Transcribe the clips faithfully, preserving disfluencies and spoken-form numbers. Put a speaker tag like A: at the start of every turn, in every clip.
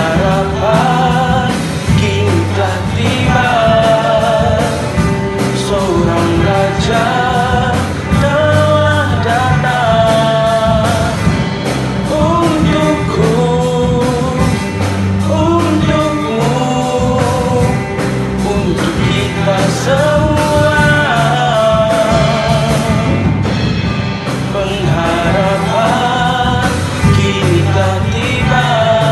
A: Pengharapan kini telah tiba, seorang raja telah datang untukku, untukmu, untuk kita semua. Pengharapan kini telah tiba,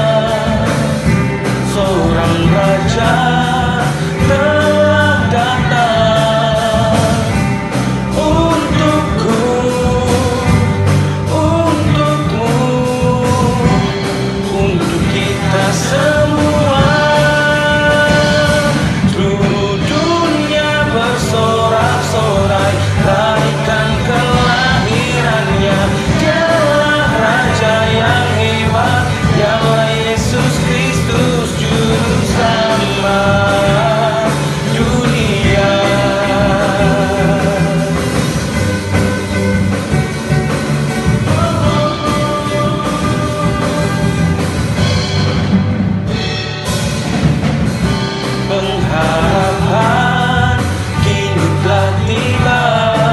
A: seorang raja telah datang untukku, untukmu, untuk kita semua. Seluruh dunia bersorak-sorai, raihkan kelahirannya. Dialah raja yang hebat, dialah Yesus Kristus, juru selamat dunia. Pengharapan kini telah tiba,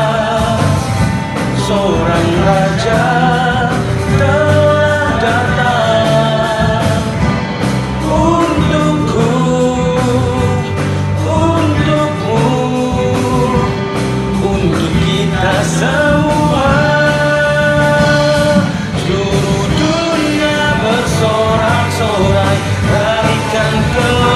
A: seorang raja telah datang untukku, untukmu, untuk kita semua. Seluruh dunia bersorak-sorai, raihkan kelahirannya.